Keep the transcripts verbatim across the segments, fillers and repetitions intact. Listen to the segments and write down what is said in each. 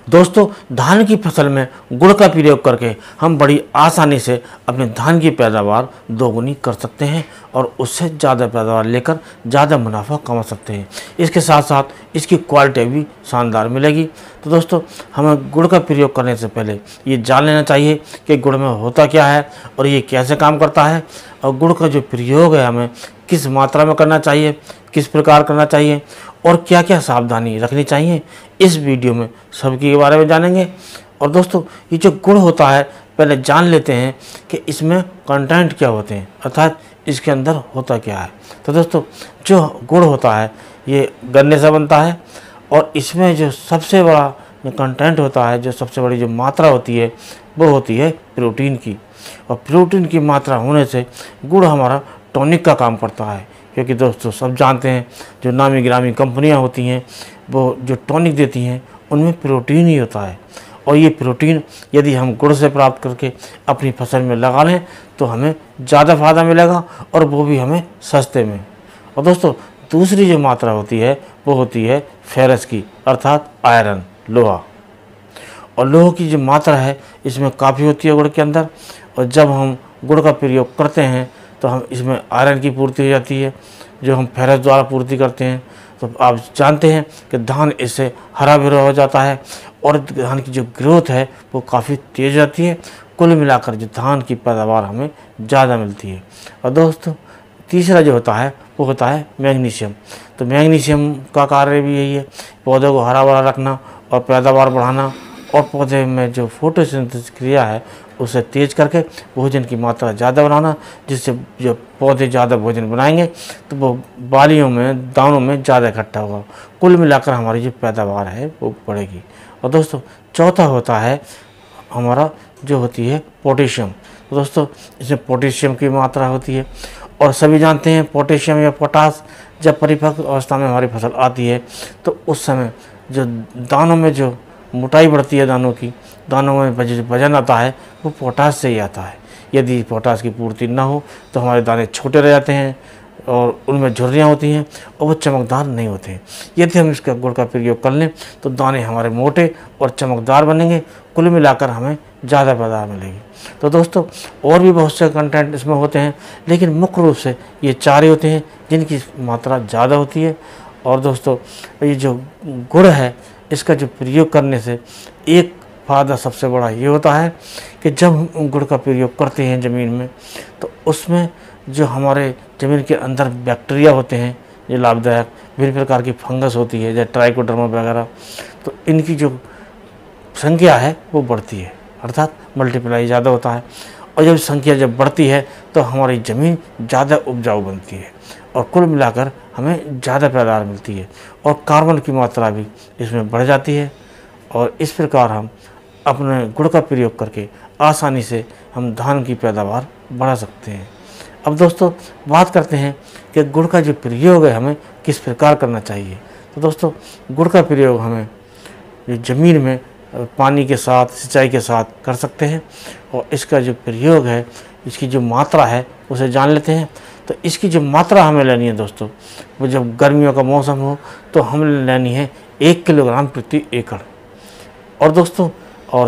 दोस्तों, धान की फसल में गुड़ का प्रयोग करके हम बड़ी आसानी से अपने धान की पैदावार दोगुनी कर सकते हैं और उससे ज़्यादा पैदावार लेकर ज़्यादा मुनाफा कमा सकते हैं। इसके साथ साथ इसकी क्वालिटी भी शानदार मिलेगी। तो दोस्तों, हमें गुड़ का प्रयोग करने से पहले ये जान लेना चाहिए कि गुड़ में होता क्या है और ये कैसे काम करता है, और गुड़ का जो प्रयोग है हमें किस मात्रा में करना चाहिए, किस प्रकार करना चाहिए और क्या क्या सावधानी रखनी चाहिए, इस वीडियो में सबके के बारे में जानेंगे। और दोस्तों, ये जो गुड़ होता है पहले जान लेते हैं कि इसमें कंटेंट क्या होते हैं, अर्थात इसके अंदर होता क्या है। तो दोस्तों, जो गुड़ होता है ये गन्ने से बनता है और इसमें जो सबसे बड़ा जो कंटेंट होता है, जो सबसे बड़ी जो मात्रा होती है वो होती है प्रोटीन की। और प्रोटीन की मात्रा होने से गुड़ हमारा टॉनिक का काम करता है, क्योंकि दोस्तों सब जानते हैं जो नामी गिरामी कंपनियां होती हैं वो जो टॉनिक देती हैं उनमें प्रोटीन ही होता है। और ये प्रोटीन यदि हम गुड़ से प्राप्त करके अपनी फसल में लगा लें तो हमें ज़्यादा फ़ायदा मिलेगा, और वो भी हमें सस्ते में। और दोस्तों, दूसरी जो मात्रा होती है वो होती है फेरस की, अर्थात आयरन, लोहा। और लोहे की जो मात्रा है इसमें काफ़ी होती है गुड़ के अंदर, और जब हम गुड़ का प्रयोग करते हैं तो हम इसमें आयरन की पूर्ति हो जाती है, जो हम फेरस द्वारा पूर्ति करते हैं। तो आप जानते हैं कि धान इससे हरा भरा हो जाता है और धान की जो ग्रोथ है वो काफ़ी तेज़ जाती है। कुल मिलाकर जो धान की पैदावार हमें ज़्यादा मिलती है। और दोस्तों, तीसरा जो होता है वो होता है मैग्नीशियम। तो मैग्नीशियम का कार्य भी यही है, पौधों को हरा भरा रखना और पैदावार बढ़ाना, और पौधे में जो फोटोसिंथेसिस क्रिया है उसे तेज करके भोजन की मात्रा ज़्यादा बनाना, जिससे जो पौधे ज़्यादा भोजन बनाएंगे तो वो बालियों में, दानों में ज़्यादा इकट्ठा होगा। कुल मिलाकर हमारी जो पैदावार है वो बढ़ेगी। और दोस्तों, चौथा होता है हमारा जो होती है पोटेशियम। तो दोस्तों, इसमें पोटेशियम की मात्रा होती है, और सभी जानते हैं पोटेशियम या पोटास जब परिपक्व अवस्था में हमारी फसल आती है तो उस समय जो दानों में जो मोटाई बढ़ती है, दानों की दानों में वजन आता है वो पोटास से ही आता है। यदि पोटास की पूर्ति ना हो तो हमारे दाने छोटे रह जाते हैं और उनमें झुर्रियाँ होती हैं और वो चमकदार नहीं होते हैं। यदि हम इसका गुड़ का प्रयोग कर लें तो दाने हमारे मोटे और चमकदार बनेंगे। कुल मिलाकर हमें ज़्यादा पैदावार मिलेगी। तो दोस्तों, और भी बहुत से कंटेंट इसमें होते हैं, लेकिन मुख्य रूप से ये चार ही होते हैं जिनकी मात्रा ज़्यादा होती है। और दोस्तों, ये जो गुड़ है इसका जो प्रयोग करने से एक फ़ायदा सबसे बड़ा ये होता है कि जब हम गुड़ का प्रयोग करते हैं ज़मीन में तो उसमें जो हमारे ज़मीन के अंदर बैक्टीरिया होते हैं जो लाभदायक, विभिन्न प्रकार की फंगस होती है जैसे ट्राइकोडर्मा वगैरह, तो इनकी जो संख्या है वो बढ़ती है, अर्थात मल्टीप्लाई ज़्यादा होता है। और जब संख्या जब बढ़ती है तो हमारी ज़मीन ज़्यादा उपजाऊ बनती है और कुल मिलाकर हमें ज़्यादा पैदावार मिलती है, और कार्बन की मात्रा भी इसमें बढ़ जाती है। और इस प्रकार हम अपने गुड़ का प्रयोग करके आसानी से हम धान की पैदावार बढ़ा सकते हैं। अब दोस्तों, बात करते हैं कि गुड़ का जो प्रयोग है हमें किस प्रकार करना चाहिए। तो दोस्तों, गुड़ का प्रयोग हमें जो ज़मीन में पानी के साथ, सिंचाई के साथ कर सकते हैं, और इसका जो प्रयोग है, इसकी जो मात्रा है उसे जान लेते हैं। तो इसकी जो मात्रा हमें लेनी है दोस्तों, वो जब गर्मियों का मौसम हो तो हमें लेनी है एक किलोग्राम प्रति एकड़। और दोस्तों, और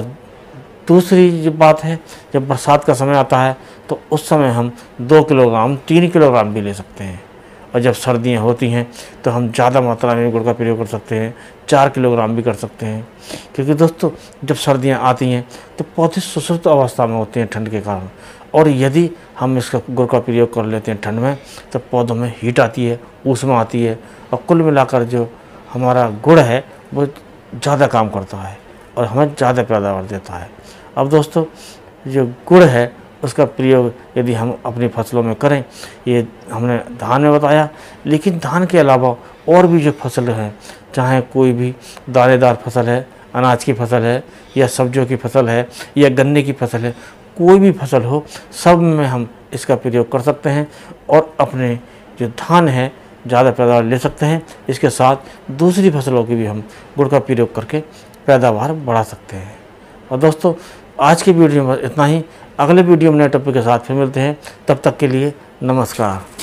दूसरी जो बात है, जब बरसात का समय आता है तो उस समय हम दो किलोग्राम, तीन किलोग्राम भी ले सकते हैं। और जब सर्दियां होती हैं तो हम ज़्यादा मात्रा में गुड़ का प्रयोग कर सकते हैं, चार किलोग्राम भी कर सकते हैं। क्योंकि दोस्तों, जब सर्दियां आती हैं तो पौधे सुसुप्त अवस्था में होते हैं ठंड के कारण, और यदि हम इसका गुड़ का प्रयोग कर लेते हैं ठंड में तो पौधों में हीट आती है, ऊष्मा आती है, और कुल मिलाकर जो हमारा गुड़ है वो ज़्यादा काम करता है और हमें ज़्यादा पैदावार देता है। अब दोस्तों, जो गुड़ है उसका प्रयोग यदि हम अपनी फसलों में करें, ये हमने धान में बताया, लेकिन धान के अलावा और भी जो फसल हैं, चाहे कोई भी दानेदार फसल है, अनाज की फसल है, या सब्जियों की फसल है, या गन्ने की फसल है, कोई भी फसल हो, सब में हम इसका प्रयोग कर सकते हैं और अपने जो धान है ज़्यादा पैदावार ले सकते हैं। इसके साथ दूसरी फसलों की भी हम गुड़ का प्रयोग करके पैदावार बढ़ा सकते हैं। और दोस्तों, आज की वीडियो में इतना ही। अगले वीडियो में नए टॉपिक के साथ फिर मिलते हैं, तब तक के लिए नमस्कार।